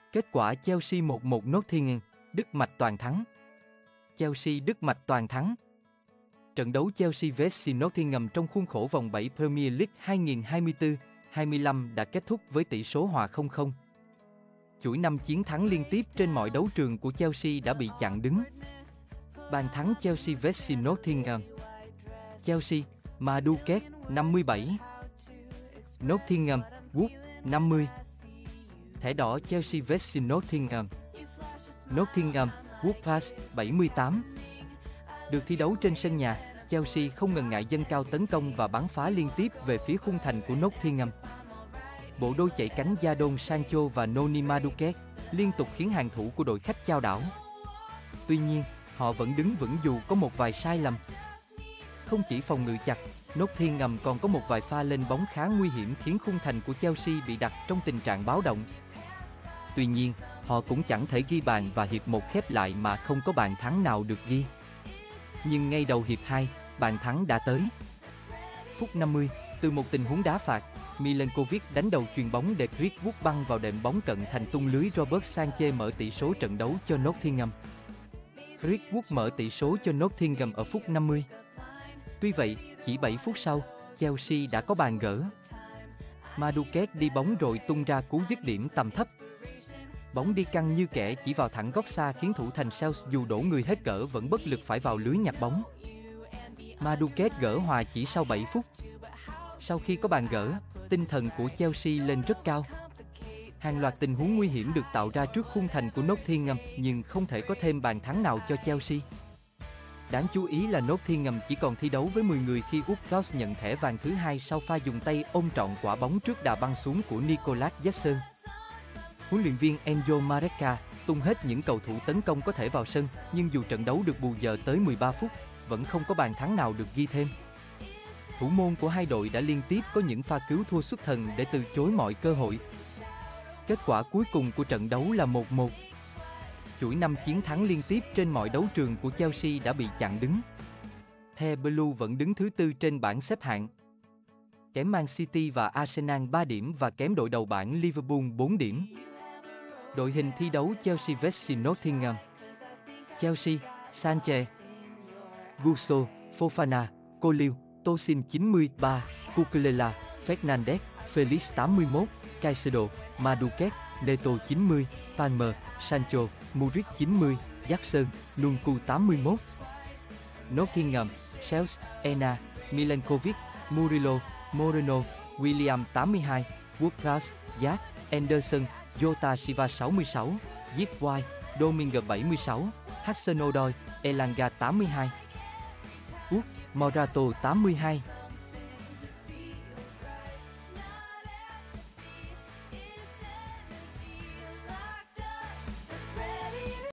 Kết quả Chelsea 1-1 Nottingham, đứt mạch toàn thắng. Chelsea đứt mạch toàn thắng. Trận đấu Chelsea vs Nottingham trong khuôn khổ vòng 7 Premier League 2024-25 đã kết thúc với tỷ số hòa 0-0. Chuỗi 5 chiến thắng liên tiếp trên mọi đấu trường của Chelsea đã bị chặn đứng. Bàn thắng Chelsea vs Nottingham. Chelsea, Madueke, 57. Nottingham, Wood, 50. Thẻ đỏ Chelsea vs Nottingham. Nottingham, Wood Pass, 78. Được thi đấu trên sân nhà, Chelsea không ngần ngại dâng cao tấn công và bắn phá liên tiếp về phía khung thành của Nottingham. Bộ đôi chạy cánh Jadon Sancho và Noni Madueke liên tục khiến hàng thủ của đội khách chao đảo. Tuy nhiên, họ vẫn đứng vững dù có một vài sai lầm. Không chỉ phòng ngự chặt, Nottingham còn có một vài pha lên bóng khá nguy hiểm khiến khung thành của Chelsea bị đặt trong tình trạng báo động. Tuy nhiên, họ cũng chẳng thể ghi bàn và hiệp 1 khép lại mà không có bàn thắng nào được ghi. Nhưng ngay đầu hiệp 2, bàn thắng đã tới. Phút 50, từ một tình huống đá phạt, Milenkovic đánh đầu chuyền bóng để Chris Wood băng vào đệm bóng cận thành tung lưới. Robert Sanchez mở tỷ số trận đấu cho Nottingham. Chris Wood mở tỷ số cho Nottingham ở phút 50. Tuy vậy, chỉ 7 phút sau, Chelsea đã có bàn gỡ. Madueke đi bóng rồi tung ra cú dứt điểm tầm thấp. Bóng đi căng như kẻ chỉ vào thẳng góc xa khiến thủ thành Sales dù đổ người hết cỡ vẫn bất lực phải vào lưới nhặt bóng. Madueke gỡ hòa chỉ sau 7 phút. Sau khi có bàn gỡ, tinh thần của Chelsea lên rất cao. Hàng loạt tình huống nguy hiểm được tạo ra trước khung thành của Nottingham nhưng không thể có thêm bàn thắng nào cho Chelsea. Đáng chú ý là Nottingham chỉ còn thi đấu với 10 người khi Wood nhận thẻ vàng thứ 2 sau pha dùng tay ôm trọn quả bóng trước đà băng xuống của Nicolas Jackson. Huấn luyện viên Enzo Maresca tung hết những cầu thủ tấn công có thể vào sân, nhưng dù trận đấu được bù giờ tới 13 phút, vẫn không có bàn thắng nào được ghi thêm. Thủ môn của hai đội đã liên tiếp có những pha cứu thua xuất thần để từ chối mọi cơ hội. Kết quả cuối cùng của trận đấu là 1-1. Chuỗi 5 chiến thắng liên tiếp trên mọi đấu trường của Chelsea đã bị chặn đứng. The Blue vẫn đứng thứ 4 trên bảng xếp hạng, kém Man City và Arsenal 3 điểm và kém đội đầu bảng Liverpool 4 điểm. Đội hình thi đấu Chelsea vs Nottingham. Chelsea, Sanchez, Gusto, Fofana, Coliu, Tosin 93, Cucurella, Fernandes, Felix 81, Caicedo, Madueke, Neto 90, Palmer, Sancho, Muric 90, Jackson, Nkunku 81. Nottingham, Sales, Ena, Milenkovic, Murillo, Moreno, William 82, Woodprowse, Jack, Anderson, Jota Silva 66, Zipwai, Domingue 76, Hudson-Odoi, Elanga 82. Morato 82.